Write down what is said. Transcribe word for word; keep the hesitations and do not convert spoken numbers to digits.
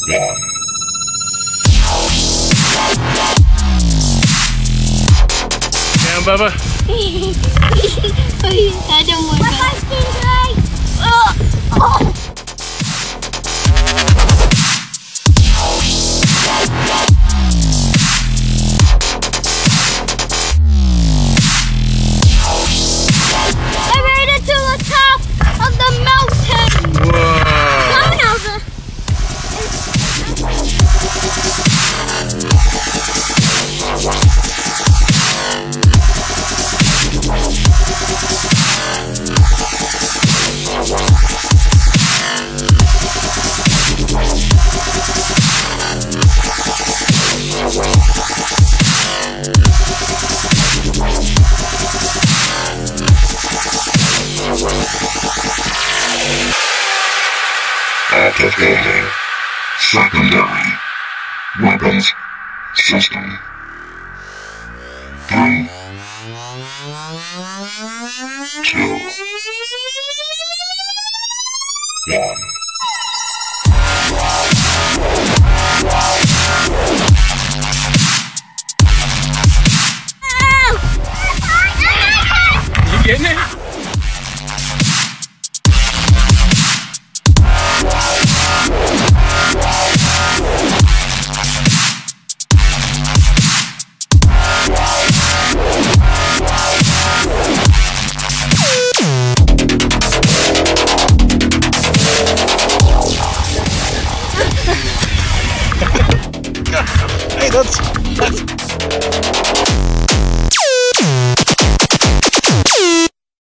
Down, Bubba. I don't want that. Oh. Oh. I made it to the top of the mountain. Whoa. Coming over. Activating secondary weapons system. Three, two, one. You getting it? Hey, that's, that's